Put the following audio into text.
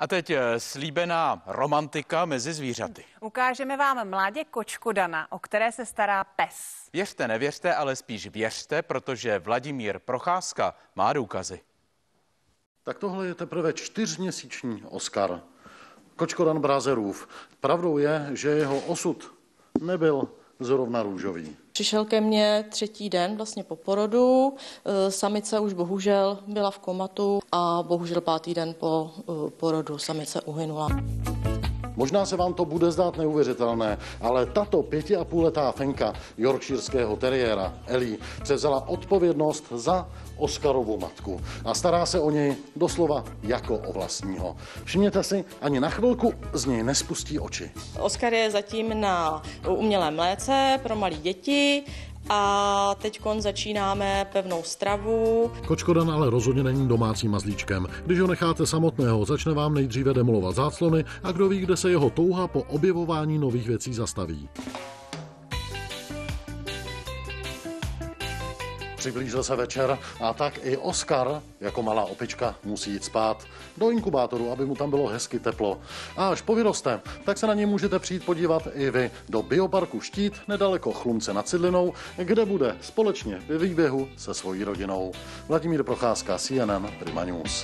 A teď slíbená romantika mezi zvířaty. Ukážeme vám mládě kočku Dana, o které se stará pes. Věřte, nevěřte, ale spíš věřte, protože Vladimír Procházka má důkazy. Tak tohle je teprve 4měsíční Oskar. Kočkodan Brazerův. Pravdou je, že jeho osud nebyl zrovna růžový. Přišel ke mně 3. den vlastně po porodu, samice už bohužel byla v komatu a bohužel 5. den po porodu samice uhynula. Možná se vám to bude zdát neuvěřitelné, ale tato 5,5letá fenka yorkshireského teriéra Ellie převzala odpovědnost za Oskarovu matku a stará se o něj doslova jako o vlastního. Všimněte si, ani na chvilku z něj nespustí oči. Oskar je zatím na umělém mléce pro malé děti a teď začínáme pevnou stravu. Kočkodan ale rozhodně není domácím mazlíčkem. Když ho necháte samotného, začne vám nejdříve demolovat záclony a kdo ví, kde se jeho touha po objevování nových věcí zastaví. Přiblížil se večer a tak i Oskar, jako malá opička, musí jít spát do inkubátoru, aby mu tam bylo hezky teplo. A až povyroste, tak se na něj můžete přijít podívat i vy do bioparku Štít nedaleko Chlumce nad Cidlinou, kde bude společně ve výběhu se svojí rodinou. Vladimír Procházka, CNN Prima News.